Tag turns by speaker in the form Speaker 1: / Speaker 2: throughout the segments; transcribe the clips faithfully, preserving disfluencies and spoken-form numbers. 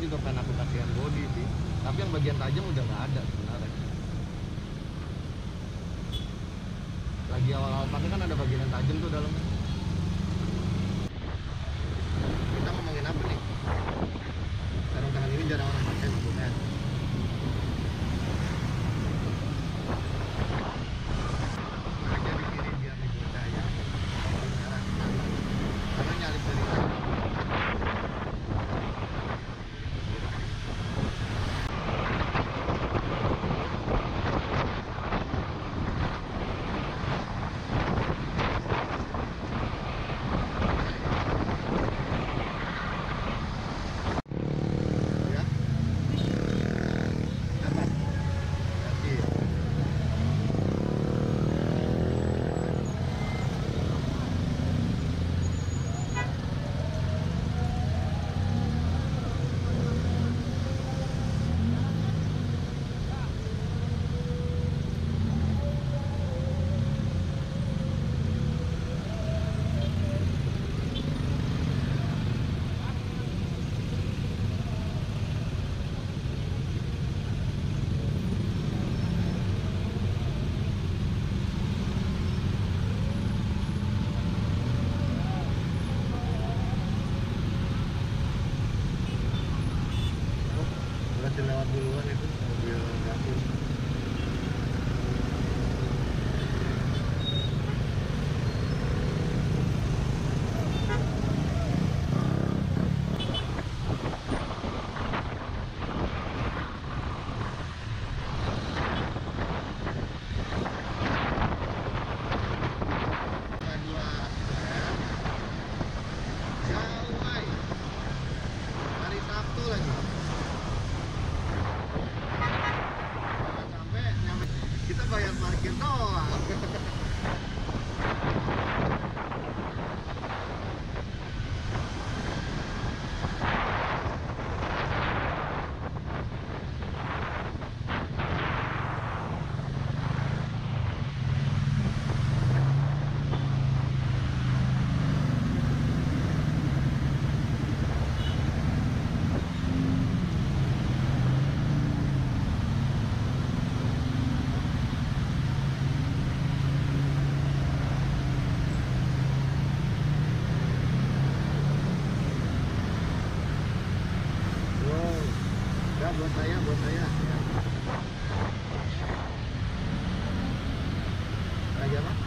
Speaker 1: juga pengen aku kasihan body sih, tapi yang bagian tajam udah nggak ada sebenarnya. Lagi awal-awal pakai kan ada bagian yang tajam tuh dalamnya. Kita ngomongin apa nih? Sarung tangan ini jarang orang pakai maksudnya. Aja di kiri biar dibuat cahaya. Karena nyalip dari sana. Lewat duluan itu mobil dapur. Hari Sabtu lagi. Kita bayar parkir doang. Buat saya, buat saya. Lagi apa?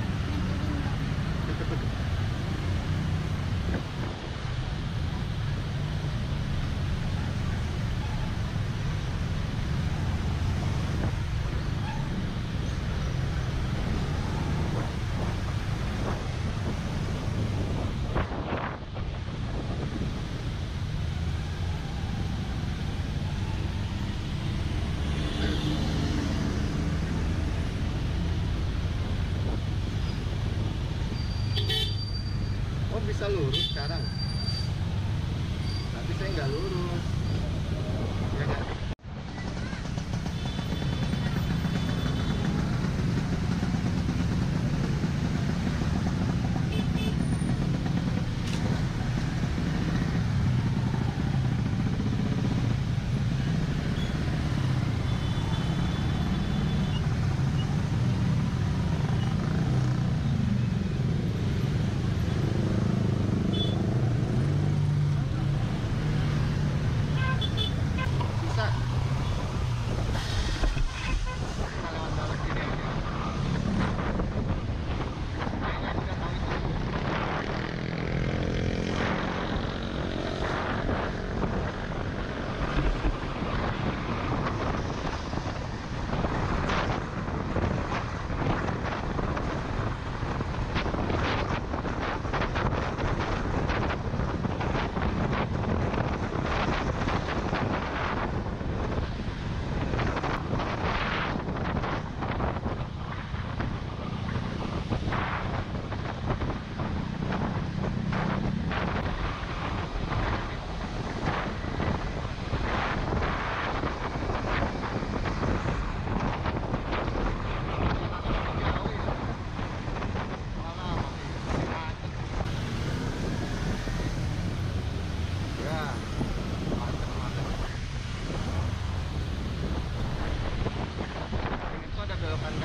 Speaker 1: Bisa lurus sekarang, tapi saya nggak lurus, ya kan?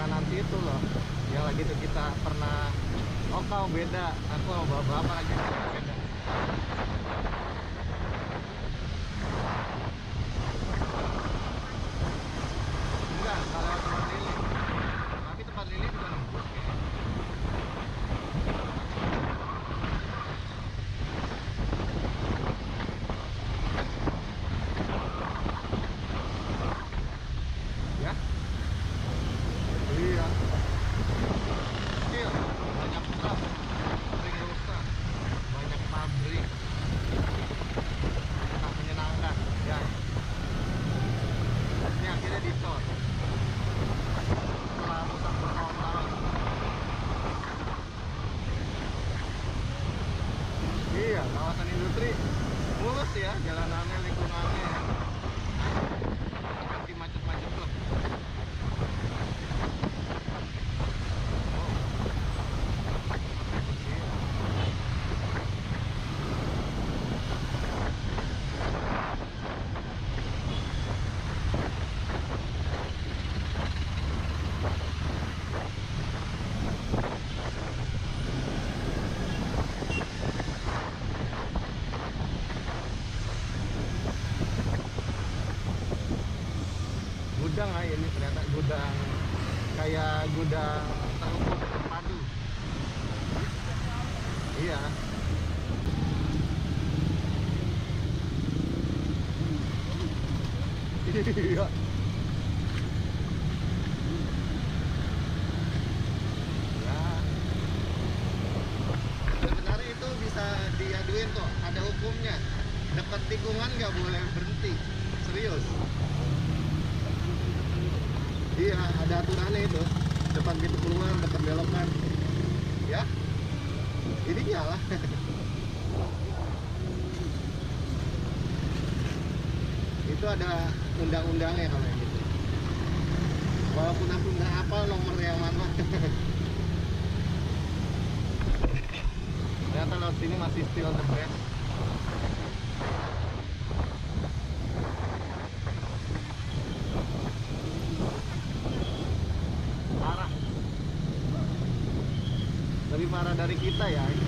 Speaker 1: kanan situ loh. Yang lagi itu kita pernah. Oh kau beda, aku mau bawa apa lagi beda. Enggak, kalau tempat lili. Tapi tempat lili juga nembus kayaknya. Ya? Iya. Kecil, banyak truk, sering rusak, banyak pabrik. Tak menyenangkan, ya. Ini akhirnya dicor. Setelah rusak bertahun-tahun. Iya, kawasan industri mulus ya, jalanannya, lingkungannya. Seperti macet-macet tuh. Gudang ah ini ternyata gudang kayak gudang terukur terpadu. Iya. Iya. Ya. Sebenarnya itu bisa diaduin kok, ada hukumnya. Dekat tikungan nggak boleh berhenti. Serius. Iya, ada aturannya itu. Depan pintu keluar, depan belokan. Ya, ini nyala. Itu ada undang-undangnya kalau yang gitu. Walaupun aku nggak hafal nomor yang mana. Ternyata lewat sini masih still the best. Parah. Lebih parah dari kita ya.